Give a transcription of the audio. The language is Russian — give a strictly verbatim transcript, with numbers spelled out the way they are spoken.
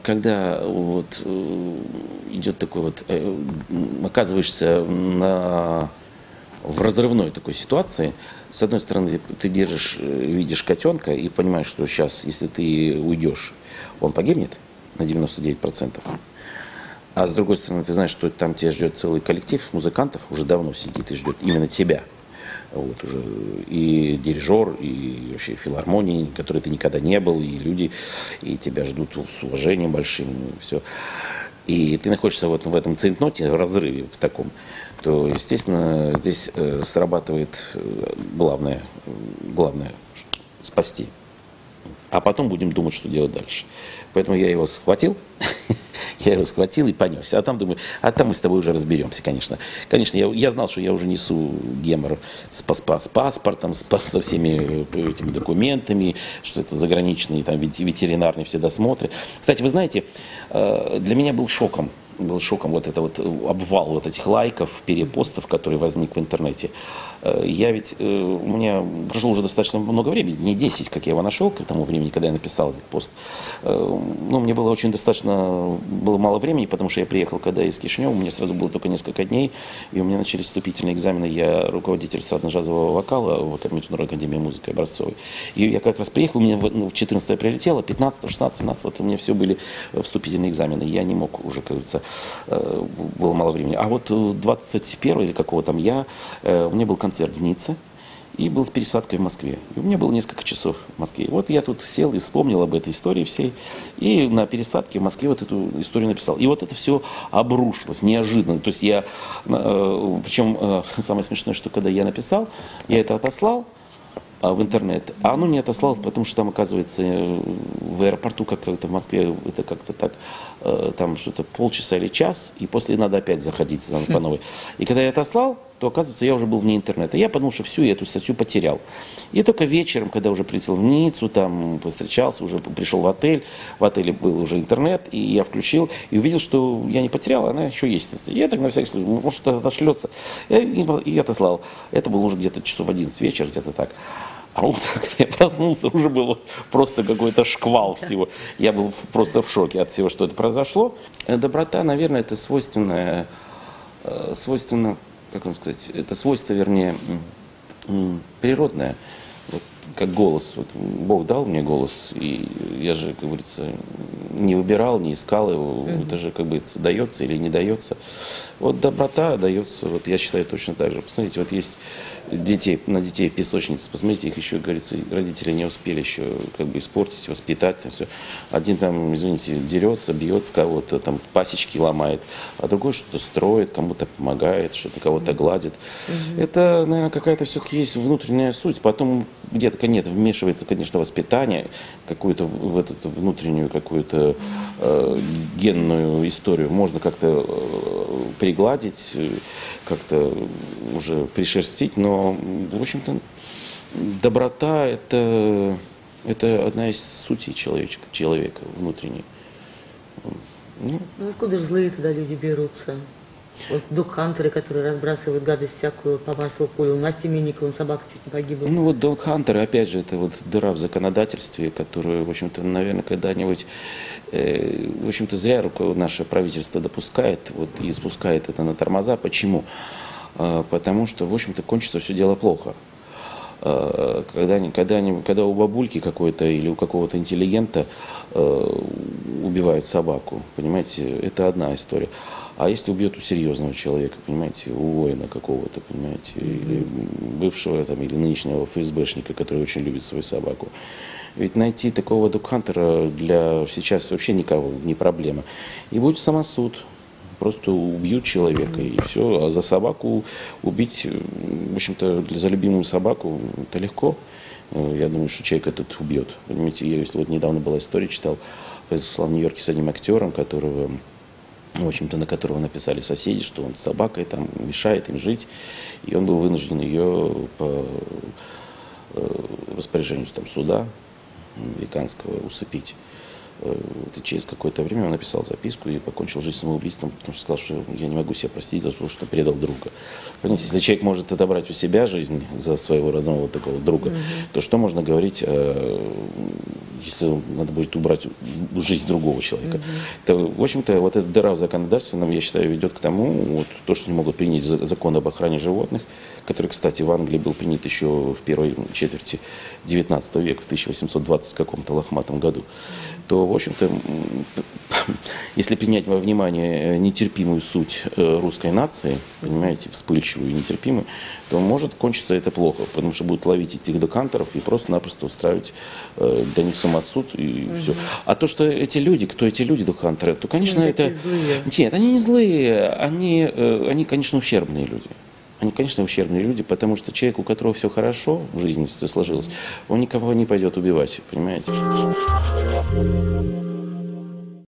когда вот идет такой вот, оказываешься на, в разрывной такой ситуации, с одной стороны, ты держишь, видишь котенка и понимаешь, что сейчас, если ты уйдешь, он погибнет на девяносто девять процентов. А с другой стороны, ты знаешь, что там тебя ждет целый коллектив музыкантов, уже давно сидит и ждет именно тебя. Вот уже и дирижер, и вообще филармонии, в которой ты никогда не был, и люди, и тебя ждут с уважением большим, и все. И ты находишься вот в этом цейтноте, в разрыве в таком, то, естественно, здесь э, срабатывает главное, главное – спасти. А потом будем думать, что делать дальше. Поэтому я его схватил, я его схватил и понес. А там думаю, а там мы с тобой уже разберемся, конечно. Конечно, я, я знал, что я уже несу гемор с, паспа, с паспортом, с, со всеми этими документами, что это заграничные, там, ветеринарные все досмотры. Кстати, вы знаете, для меня был шоком. Был шоком вот это вот обвал вот этих лайков, перепостов, который возник в интернете. Я ведь, у меня прошло уже достаточно много времени, не десять, как я его нашел к тому времени, когда я написал этот пост. Ну, мне было очень достаточно, было мало времени, потому что я приехал когда из Кишинева, у меня сразу было только несколько дней, и у меня начались вступительные экзамены. Я руководитель эстрадно-джазового вокала в Международной академии музыки Образцовой. И я как раз приехал, у меня в четырнадцатое прилетело, пятнадцатое, шестнадцатое, семнадцатое, вот у меня все были вступительные экзамены. Я не мог уже, как говорится, было мало времени. А вот двадцать первого или какого там я, у меня был концерт в Ницце, и был с пересадкой в Москве. И у меня было несколько часов в Москве. Вот я тут сел и вспомнил об этой истории всей, и на пересадке в Москве вот эту историю написал. И вот это все обрушилось неожиданно. То есть я, причем самое смешное, что когда я написал, я это отослал в интернет, а оно не отослалось, потому что там, оказывается, в аэропорту, как это в Москве, это как-то так, там что-то полчаса или час, и после надо опять заходить по новой. И когда я отослал, то, оказывается, я уже был вне интернета. Я подумал, что всю эту статью потерял. И только вечером, когда уже прилетел в Ниццу, там повстречался, уже пришел в отель, в отеле был уже интернет, и я включил, и увидел, что я не потерял, она еще есть. Я так на всякий случай, может, что-то отошлется. И, и, и отослал. Это было уже где-то часов одиннадцать вечера, где-то так. А утром, когда я проснулся, уже был просто какой-то шквал всего. Я был просто в шоке от всего, что это произошло. Доброта, наверное, это свойственное, свойственно, как вам сказать, это свойство, вернее, природное. Вот, как голос. Вот, Бог дал мне голос, и я же, как говорится, не выбирал, не искал его. Mm-hmm. Это же, как бы, дается или не дается. Вот доброта дается, вот я считаю точно так же. Посмотрите, вот есть детей, на детей в песочнице, посмотрите, их еще, говорится, родители не успели еще как бы испортить, воспитать, там все. Один там, извините, дерется, бьет кого-то, там пасечки ломает, а другой что-то строит, кому-то помогает, что-то кого-то гладит. Mm-hmm. Это, наверное, какая-то все-таки есть внутренняя суть. Потом где-то нет, вмешивается, конечно, воспитание, какую-то в эту внутреннюю какую-то э, генную историю можно как-то э, пригладить, как-то уже пришерстить, но, в общем-то, доброта – это, это одна из сутей человека, человека внутренней. Ну, ну, откуда же злые туда люди берутся? Вот док-хантеры, которые разбрасывают гадость всякую по массовому полю. У Насти Минниковой собака чуть не погибла. Ну вот док-хантеры, опять же, это вот дыра в законодательстве, которую, в общем-то, наверное, когда-нибудь, э, в общем-то, зря наше правительство допускает вот, и спускает это на тормоза. Почему? Э, потому что, в общем-то, кончится все дело плохо. Э, когда, когда, когда у бабульки какой-то или у какого-то интеллигента э, убивают собаку, понимаете, это одна история. А если убьет у серьезного человека, понимаете, у воина какого-то, понимаете, или бывшего там, или нынешнего эф эс бэшника, который очень любит свою собаку. Ведь найти такого док-хантера для сейчас вообще никого не проблема. И будет самосуд. Просто убьют человека, и все. А за собаку убить, в общем-то, за любимую собаку, это легко. Я думаю, что человек этот убьет. Понимаете, я вот недавно была история, читал, произошла в Нью-Йорке с одним актером, которого... в общем-то, на которого написали соседи, что он с собакой там мешает им жить, и он был вынужден ее по распоряжению там, суда американского усыпить. И через какое-то время он написал записку и покончил жизнь самоубийством, потому что сказал, что я не могу себя простить за то, что предал друга. Понимаете, если человек может отобрать у себя жизнь за своего родного такого друга, mm-hmm. то что можно говорить о если надо будет убрать жизнь другого человека. Mm-hmm. То, в общем-то, вот эта дыра в законодательстве, я считаю, ведет к тому, вот, то, что не могут принять закон об охране животных, который, кстати, в Англии был принят еще в первой четверти девятнадцатого века, в тысяча восемьсот двадцать каком-то лохматом году, то, в общем-то, если принять во внимание нетерпимую суть русской нации, понимаете, вспыльчивую и нетерпимую, то может кончиться это плохо, потому что будут ловить этих докантеров и просто-напросто устраивать э, для них самосуд и угу. все. А то, что эти люди, кто эти люди, докантеры, то, конечно, они это... Злые. Нет, они не злые, они, э, они, конечно, ущербные люди. Они, конечно, ущербные люди, потому что человек, у которого все хорошо в жизни все сложилось, он никого не пойдет убивать, понимаете?